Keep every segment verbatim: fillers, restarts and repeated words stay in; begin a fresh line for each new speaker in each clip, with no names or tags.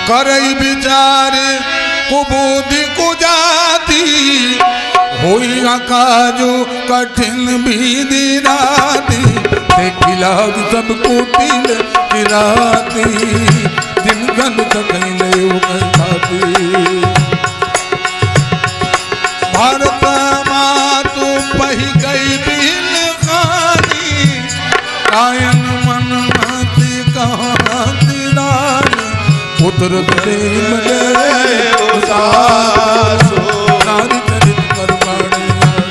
करई विचार कुबूदी कुजाती होई आकाजो कठिन बीदी राती देखिला सब कुटिल किराती दिन गन सकैले उगताती भारत माँ तू पही गई बिन खानी कायन मन मति कहाती रानी पुत्र प्रेम ले उदासो नारी चरित कर बाणी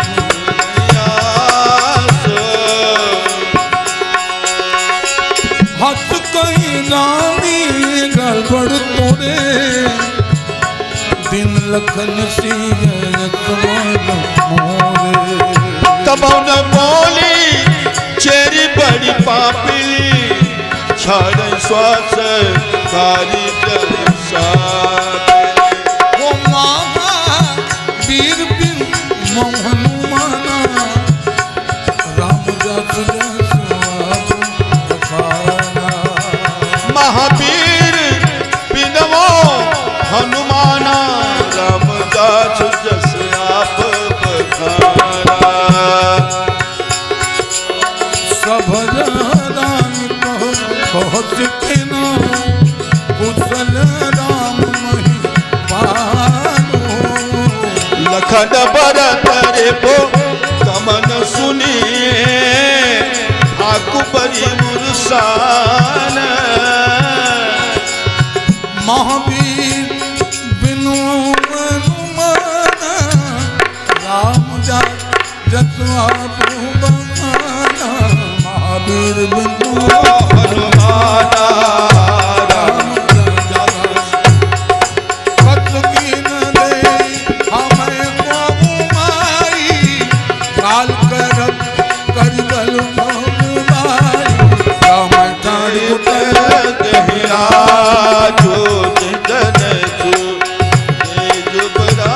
हस कहीं रानी गड़बड़ तोरे दिन लखन सिंह मोरे
तब न बोली चेरी बड़ी पापी छाड़ श्वास कारी
वो महा वीर बिन मोहन माना राम जस
महावीर बिनवो हनुमाना राम दास जस आप बखाना
सब राम कहो बहुत के ना कुशल राम मही पालो
लखन भरत रे पो कमन सुनिए आकुबरी मुरसान
महावीर बिनु हनुमाना राम जसवा बखाना महावीर बिनु
हनुमाना राम
कत की न दे हमें माई काल करब कर दल माई राम ठाड़
गहरा जो जन जो जुबरा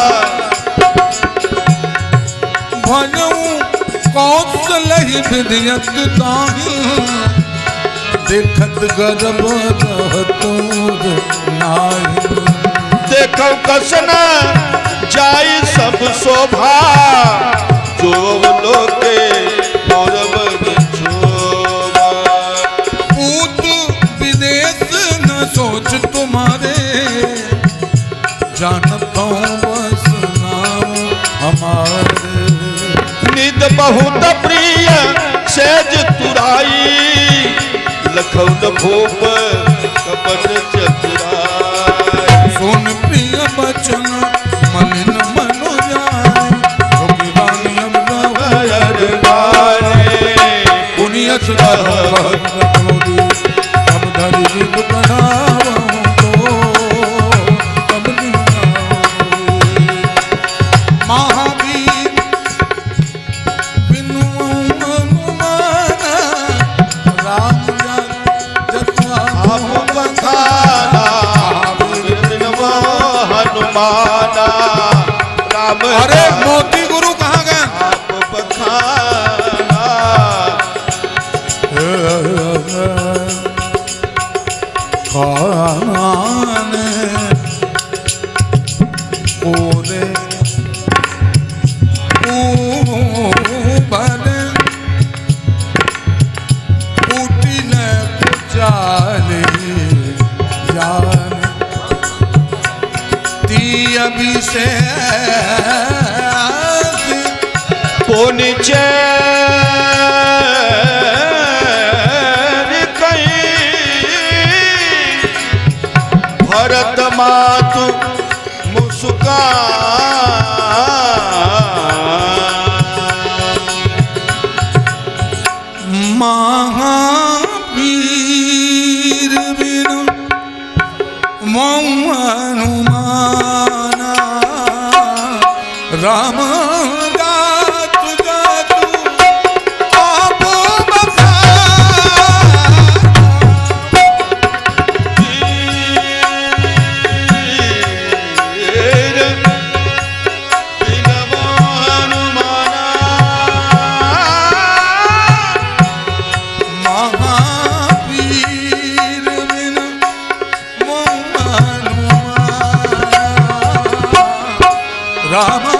भजऊ कौशल विद्यत ताही देखत गर्भ रहतो नाही
देखो कसन जाई सब शोभा जो लोके गौरव शोभा
पूत विदेश न सोच तुम्हारे जानता हूँ बस नाम हमारे
निद बहुत प्रिय सेज तुराई लखन भूप कपट चतुराई
सुन प्रिय बचन मलिन मनो जाने जोगी वाणी अब गावे पुनियत करोगी अब धरि जिद बढ़ावो तो तब दिन महावीर बिनु हनुमाना राम जसवा
बखाना हनुमाना राम
अरे मोती गुरु कहाँ गए
आप बखाना
खाने ओरे ऊपर उठिल कुचाले जान ती अभिषेक
पोनिचे भरत मातु मुस्कान
महावीर बिनु मोहन हनुमाना राम गातु गातु आप महावीर बिनु मोहन राम